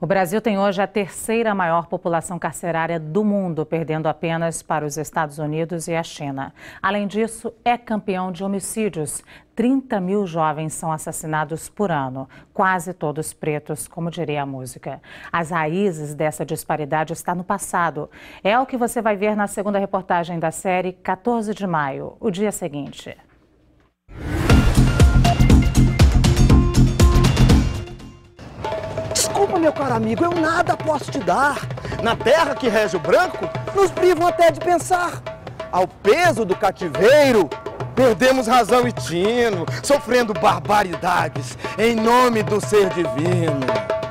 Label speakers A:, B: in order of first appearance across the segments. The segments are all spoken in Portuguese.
A: O Brasil tem hoje a terceira maior população carcerária do mundo, perdendo apenas para os Estados Unidos e a China. Além disso, é campeão de homicídios. 30 mil jovens são assassinados por ano, quase todos pretos, como diria a música. As raízes dessa disparidade estão no passado. É o que você vai ver na segunda reportagem da série 14 de maio, o dia seguinte.
B: Desculpa, meu caro amigo, eu nada posso te dar. Na terra que rege o branco, nos privam até de pensar. Ao peso do cativeiro, perdemos razão e tino, sofrendo barbaridades em nome do ser divino.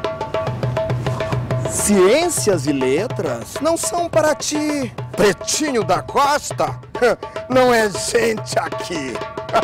B: Ciências e letras não são para ti. Pretinho da Costa não é gente aqui.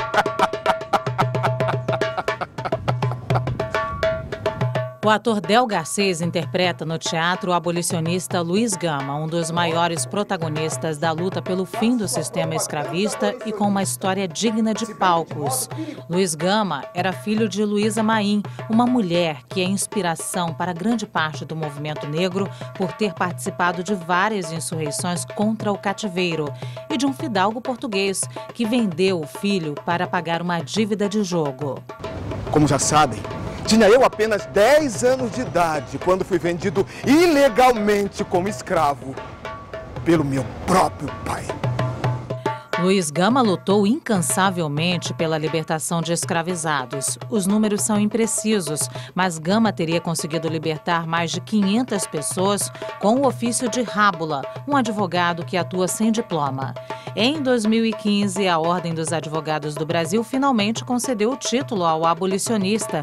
A: O ator Del Garcês interpreta no teatro o abolicionista Luiz Gama, um dos maiores protagonistas da luta pelo fim do sistema escravista e com uma história digna de palcos. Luiz Gama era filho de Luísa Maim, uma mulher que é inspiração para grande parte do movimento negro por ter participado de várias insurreições contra o cativeiro, e de um fidalgo português que vendeu o filho para pagar uma dívida de jogo.
B: Como já sabem, tinha eu apenas 10 anos de idade quando fui vendido ilegalmente como escravo pelo meu próprio pai.
A: Luiz Gama lutou incansavelmente pela libertação de escravizados. Os números são imprecisos, mas Gama teria conseguido libertar mais de 500 pessoas com o ofício de rábula, um advogado que atua sem diploma. Em 2015, a Ordem dos Advogados do Brasil finalmente concedeu o título ao abolicionista,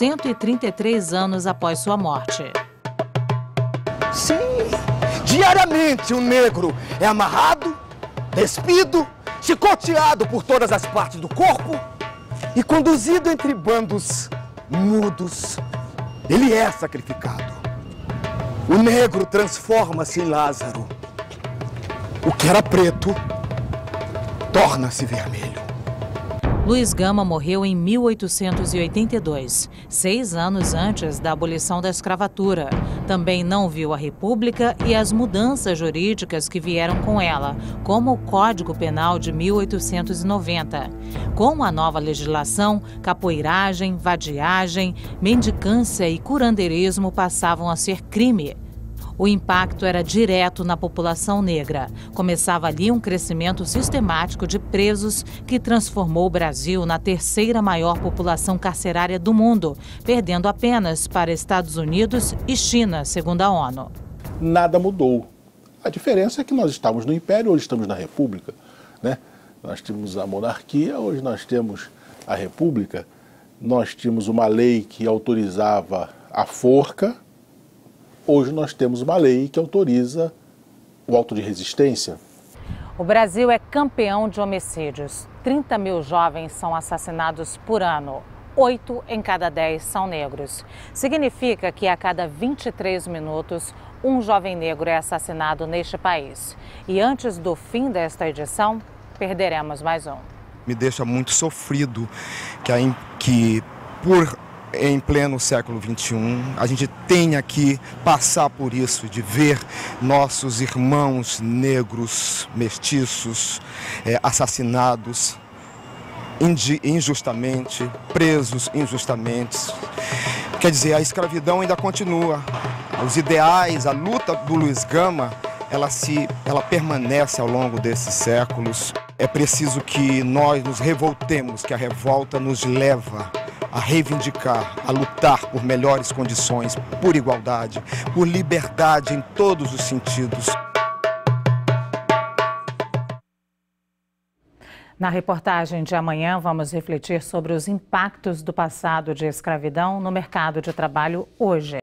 A: 133 anos após sua morte.
B: Sim, diariamente o negro é amarrado, despido, chicoteado por todas as partes do corpo e conduzido entre bandos mudos. Ele é sacrificado. O negro transforma-se em Lázaro. O que era preto torna-se vermelho.
A: Luiz Gama morreu em 1882, 6 anos antes da abolição da escravatura. Também não viu a República e as mudanças jurídicas que vieram com ela, como o Código Penal de 1890. Com a nova legislação, capoeiragem, vadiagem, mendicância e curandeirismo passavam a ser crime. O impacto era direto na população negra. Começava ali um crescimento sistemático de presos que transformou o Brasil na terceira maior população carcerária do mundo, perdendo apenas para Estados Unidos e China, segundo a ONU.
C: Nada mudou. A diferença é que nós estávamos no Império, hoje estamos na República, né? Nós tínhamos a monarquia, hoje nós temos a República. Nós tínhamos uma lei que autorizava a forca. Hoje nós temos uma lei que autoriza o auto de resistência.
A: O Brasil é campeão de homicídios. 30 mil jovens são assassinados por ano. 8 em cada 10 são negros. Significa que a cada 23 minutos, um jovem negro é assassinado neste país. E antes do fim desta edição, perderemos mais um.
D: Me deixa muito sofrido que por em pleno século XXI, a gente tenha que passar por isso, de ver nossos irmãos negros, mestiços, assassinados injustamente, presos injustamente. Quer dizer, a escravidão ainda continua. Os ideais, a luta do Luiz Gama, ela permanece ao longo desses séculos. É preciso que nós nos revoltemos, que a revolta nos leva a reivindicar, a lutar por melhores condições, por igualdade, por liberdade em todos os sentidos.
A: Na reportagem de amanhã, vamos refletir sobre os impactos do passado de escravidão no mercado de trabalho hoje.